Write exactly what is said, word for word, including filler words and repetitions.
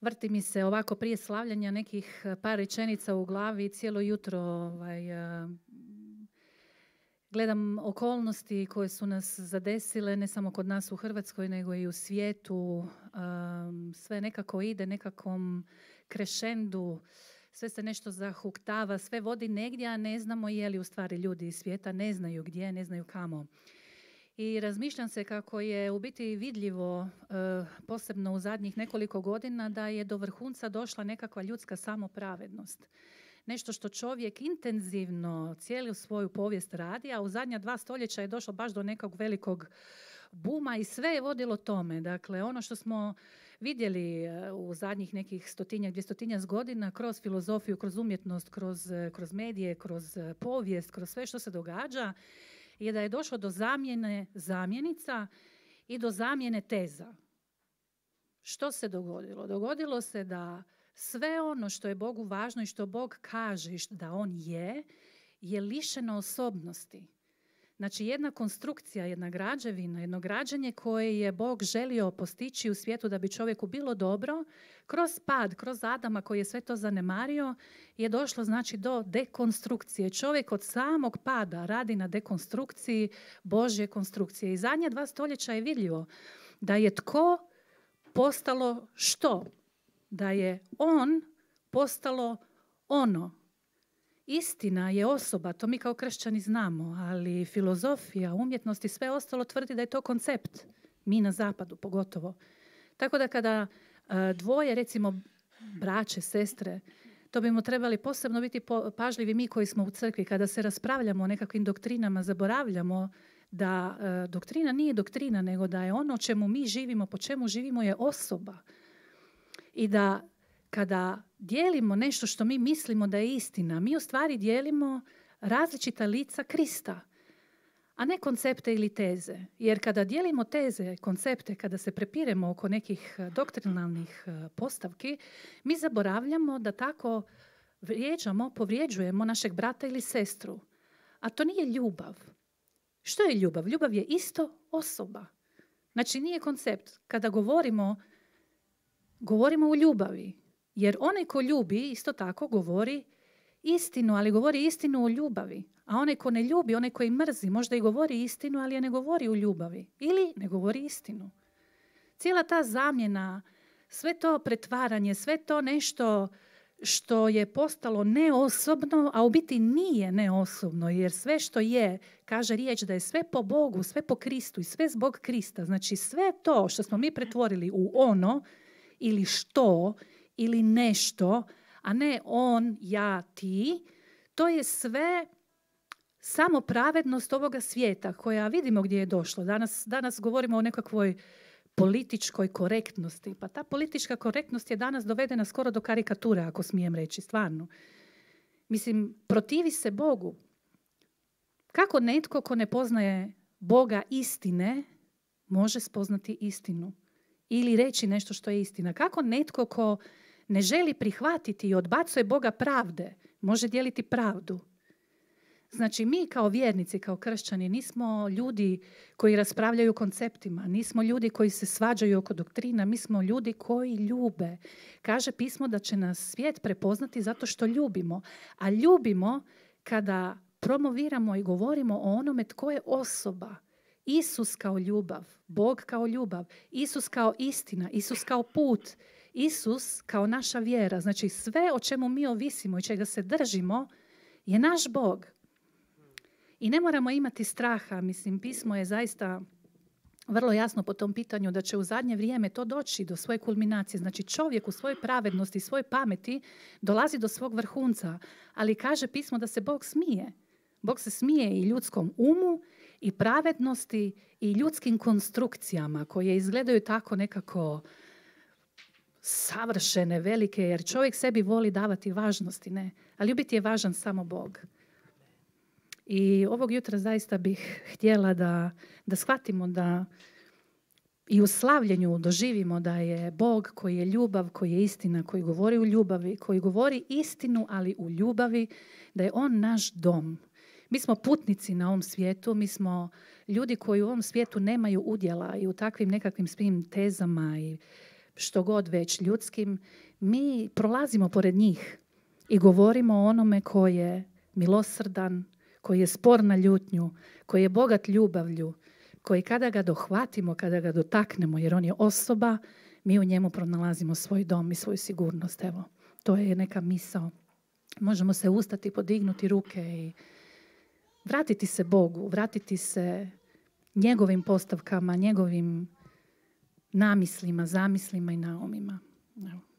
vrti mi se ovako prije slavljanja nekih par rečenica u glavi cijelo jutro. Ovaj, uh, gledam okolnosti koje su nas zadesile, ne samo kod nas u Hrvatskoj, nego i u svijetu. Um, sve nekako ide nekakvom krešendu, sve se nešto zahuktava, sve vodi negdje, a ne znamo je li u stvari ljudi iz svijeta, ne znaju gdje, ne znaju kamo. I razmišljam se kako je u biti vidljivo, posebno u zadnjih nekoliko godina, da je do vrhunca došla nekakva ljudska samopravednost. Nešto što čovjek intenzivno cijelu svoju povijest radi, a u zadnja dva stoljeća je došlo baš do nekog velikog buma i sve je vodilo tome. Dakle, ono što smo vidjeli u zadnjih nekih stotinjak, dvjestotinjak godina kroz filozofiju, kroz umjetnost, kroz, kroz medije, kroz povijest, kroz sve što se događa, je da je došlo do zamjene zamjenica i do zamjene teza. Što se dogodilo? Dogodilo se da sve ono što je Bogu važno i što Bog kaže da on je, je lišeno osobnosti. Znači jedna konstrukcija, jedna građevina, jedno građenje koje je Bog želio postići u svijetu da bi čovjeku bilo dobro, kroz pad, kroz Adama koji je sve to zanemario, je došlo znači do dekonstrukcije. Čovjek od samog pada radi na dekonstrukciji Božje konstrukcije. I zadnja dva stoljeća je vidljivo da je tko postalo što? Da je on postalo ono. Istina je osoba, to mi kao kršćani znamo, ali filozofija, umjetnost i sve ostalo tvrdi da je to koncept. Mi na zapadu pogotovo. Tako da kada dvoje, recimo braće, sestre, to bimo trebali posebno biti pažljivi mi koji smo u crkvi. Kada se raspravljamo o nekakvim doktrinama, zaboravljamo da e, doktrina nije doktrina, nego da je ono o čemu mi živimo, po čemu živimo je osoba. I da kada dijelimo nešto što mi mislimo da je istina, mi u stvari dijelimo različita lica Krista, a ne koncepte ili teze. Jer kada dijelimo teze, koncepte, kada se prepiremo oko nekih doktrinalnih postavki, mi zaboravljamo da tako vrijeđamo, povrijeđujemo našeg brata ili sestru. A to nije ljubav. Što je ljubav? Ljubav je isto osoba. Znači nije koncept. Kada govorimo, govorimo u ljubavi. Jer onaj ko ljubi isto tako govori istinu, ali govori istinu u ljubavi. A onaj ko ne ljubi, onaj koji mrzi, možda i govori istinu, ali je ne govori u ljubavi. Ili ne govori istinu. Cijela ta zamjena, sve to pretvaranje, sve to nešto što je postalo neosobno, a u biti nije neosobno, jer sve što je, kaže riječ da je sve po Bogu, sve po Kristu i sve zbog Krista. Znači sve to što smo mi pretvorili u ono ili što ili nešto, a ne on, ja, ti, to je sve samo pravednost ovoga svijeta koja vidimo gdje je došlo. Danas, danas govorimo o nekakvoj političkoj korektnosti. Pa ta politička korektnost je danas dovedena skoro do karikature, ako smijem reći, stvarno. Mislim, protivi se Bogu. Kako netko ko ne poznaje Boga istine može spoznati istinu? Ili reći nešto što je istina? Kako netko ko ne želi prihvatiti i odbacuje Boga pravde može dijeliti pravdu? Znači, mi kao vjernici, kao kršćani, nismo ljudi koji raspravljaju konceptima, nismo ljudi koji se svađaju oko doktrina, mi smo ljudi koji ljube. Kaže pismo da će nas svijet prepoznati zato što ljubimo. A ljubimo kada promoviramo i govorimo o onome tko je osoba. Isus kao ljubav, Bog kao ljubav, Isus kao istina, Isus kao put, Isus kao naša vjera. Znači, sve o čemu mi ovisimo i čega se držimo je naš Bog. I ne moramo imati straha, mislim, pismo je zaista vrlo jasno po tom pitanju da će u zadnje vrijeme to doći do svoje kulminacije. Znači čovjek u svojoj pravednosti, svojoj pameti dolazi do svog vrhunca, ali kaže pismo da se Bog smije. Bog se smije i ljudskom umu i pravednosti i ljudskim konstrukcijama koje izgledaju tako nekako savršene, velike, jer čovjek sebi voli davati važnosti, ne? Ali u biti je važan samo Bog. I ovog jutra zaista bih htjela da, da shvatimo da i u slavljenju doživimo da je Bog koji je ljubav, koji je istina, koji govori u ljubavi, koji govori istinu, ali u ljubavi, da je on naš dom. Mi smo putnici na ovom svijetu, mi smo ljudi koji u ovom svijetu nemaju udjela i u takvim nekakvim svim tezama i što god već ljudskim, mi prolazimo pored njih i govorimo o onome koji je milosrdan, koji je spor na ljutnju, koji je bogat ljubavlju, koji kada ga dohvatimo, kada ga dotaknemo, jer on je osoba, mi u njemu pronalazimo svoj dom i svoju sigurnost. Evo, to je neka misao. Možemo se ustati, podignuti ruke i vratiti se Bogu, vratiti se njegovim postavkama, njegovim namislima, zamislima i naumima. Evo.